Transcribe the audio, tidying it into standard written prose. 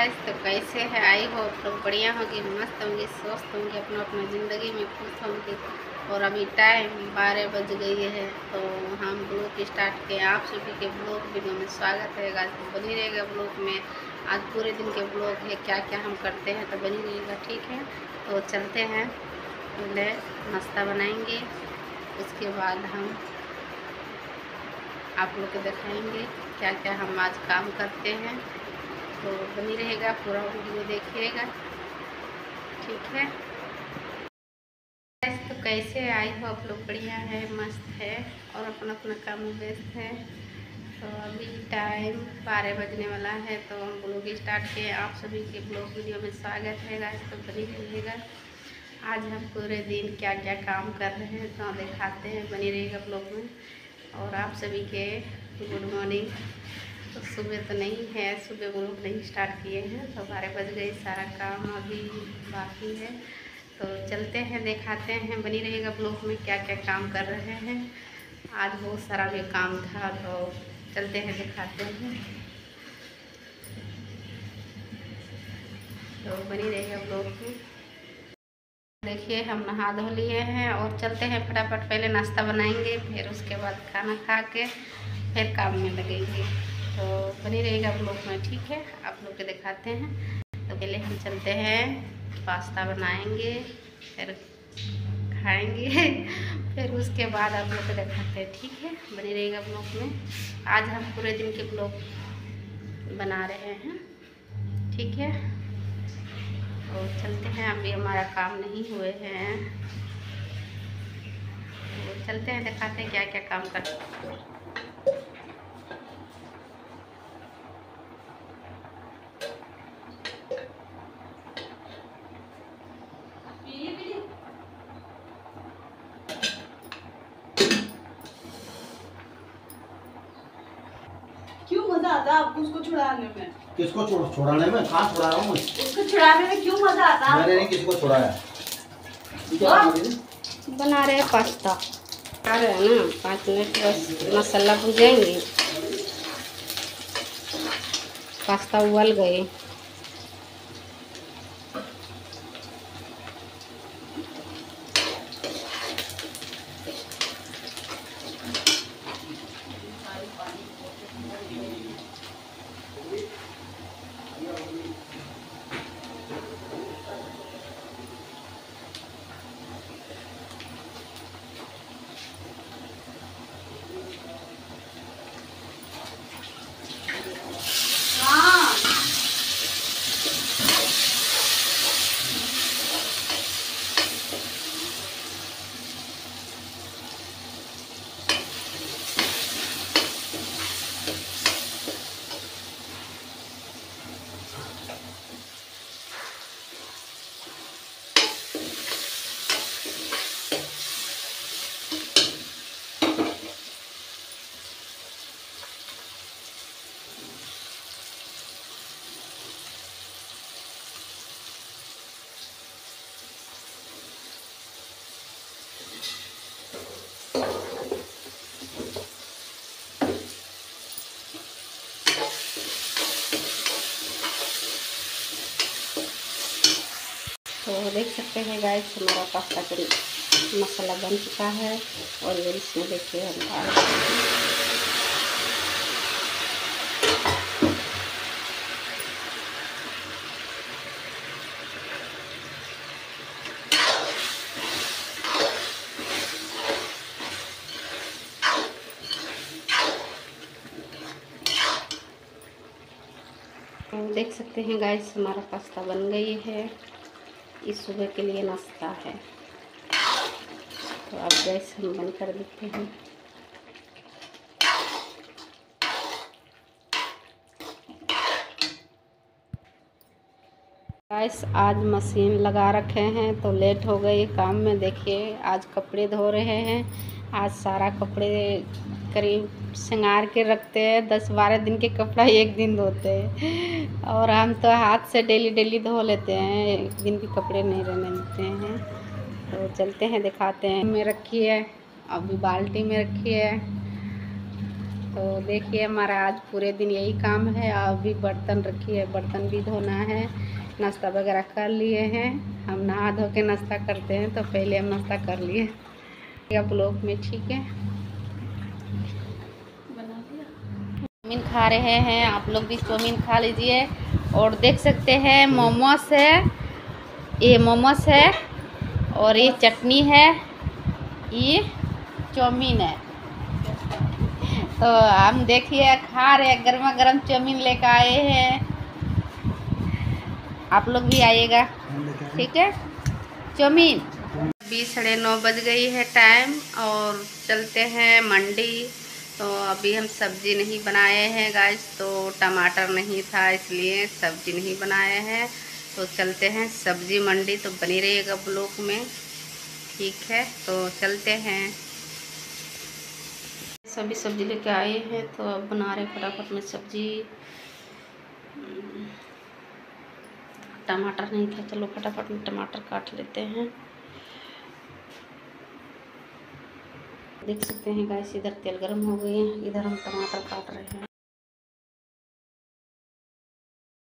Guys, तो कैसे है? आई हो आप लोग बढ़िया होंगे, मस्त होंगे, स्वस्थ होंगे, अपना अपना ज़िंदगी में खुश होंगे। और अभी टाइम 12 बज गई है, तो हम ब्लॉग स्टार्ट किए। आप सभी के ब्लॉग वीडियो में स्वागत है गाइस। तो बनी रहेगा ब्लॉग में। आज पूरे दिन के ब्लॉग है, क्या क्या हम करते हैं, तो बनी रहेगा। ठीक है, तो चलते हैं। पहले नाश्ता बनाएंगे, उसके बाद हम आप लोग को दिखाएंगे क्या क्या हम आज काम करते हैं। तो बनी रहेगा, पूरा वीडियो देखिएगा। ठीक है, तो कैसे आई हो आप लोग? बढ़िया है, मस्त है, और अपना अपना काम में व्यस्त है। तो अभी टाइम 12 बजने वाला है, तो हम ब्लॉग स्टार्ट किए। आप सभी के ब्लॉग वीडियो में स्वागत है गाइस। तो बनी रहिएगा। आज हम पूरे दिन क्या क्या काम कर रहे हैं तो दिखाते हैं, बनी रहेगा ब्लॉग में। और आप सभी के गुड मॉर्निंग। तो सुबह तो नहीं है, सुबह ब्लॉग नहीं स्टार्ट किए हैं, तो 12 बज गए। सारा काम अभी बाकी है, तो चलते हैं, दिखाते हैं। बनी रहेगा ब्लॉग में क्या क्या काम कर रहे हैं। आज बहुत सारा भी काम था, तो चलते हैं, दिखाते हैं। तो बनी रहेगा ब्लॉग में। देखिए, हम नहा धो लिए हैं और चलते हैं फटाफट। पहले नाश्ता बनाएंगे, फिर उसके बाद खाना खा के फिर काम में लगेंगे। तो बनी रहेगा ब्लॉग में। ठीक है, आप लोग को दिखाते हैं। तो पहले हम चलते हैं, पास्ता बनाएंगे, फिर खाएंगे फिर उसके बाद आप लोग को दिखाते हैं। ठीक है, बनी रहेगा ब्लॉग में। आज हम पूरे दिन के ब्लॉग बना रहे हैं। ठीक है, तो चलते हैं। अभी हमारा काम नहीं हुए हैं, तो चलते हैं, दिखाते हैं क्या क्या काम करते हैं। क्यों मजा आता है आपको उसको छुड़ाने में? किसको छुड़ाने में? कहाँ छुड़ा रहा हूँ? उसको छुड़ाने में क्यों मजा आता है? मैंने नहीं किसी को छुड़ाया। बना रहे हैं पास्ता। आ रहे हैं ना, 5 मिनट बस मसाला भूजेंगे। पास्ता उबल गए। तो देख सकते हैं गाइस, हमारा पास्ता का मसाला बन चुका है। और ये इसमें देखिए हम डाल तो देख सकते हैं गाइस, हमारा पास्ता बन गई है। इस सुबह के लिए नाश्ता है। तो अब गैस हम बंद कर देते हैं। गाइस, आज मशीन लगा रखे हैं, तो लेट हो गई काम में। देखिए, आज कपड़े धो रहे हैं। आज सारा कपड़े करीब सिंगार के रखते हैं। 10-12 दिन के कपड़ा एक दिन धोते हैं, और हम तो हाथ से डेली धो लेते हैं। एक दिन के कपड़े नहीं रहने देते हैं। तो चलते हैं, दिखाते हैं। में रखी है, अभी बाल्टी में रखी है। तो देखिए हमारा आज पूरे दिन यही काम है। अभी बर्तन रखी है, बर्तन भी धोना है। नाश्ता वगैरह कर लिए हैं। हम नहा धो के नाश्ता करते हैं, तो पहले हम नाश्ता कर लिए ब्लॉक में। ठीक है, चाउमीन खा रहे हैं, आप लोग भी चाउमीन खा लीजिए। और देख सकते हैं मोमोस है, ये मोमोस है और ये चटनी है, ये चाउमीन है। तो हम देखिए खा रहे हैं, गर्मा गर्म चाउमीन लेकर आए हैं। आप लोग भी आइएगा, ठीक है। चाउमीन 9:30 बज गई है टाइम, और चलते हैं मंडी। तो अभी हम सब्जी नहीं बनाए हैं गाइस, तो टमाटर नहीं था इसलिए सब्जी नहीं बनाए हैं। तो चलते हैं सब्जी मंडी, तो बनी रहिएगा ब्लॉक में, ठीक है। तो चलते हैं, सभी सब्जी लेके आए हैं, तो अब बना रहे फटाफट में सब्जी। टमाटर नहीं था, चलो फटाफट में टमाटर काट लेते हैं। देख सकते हैं गाइस, इधर तेल गरम हो गई है, इधर हम टमाटर काट रहे हैं।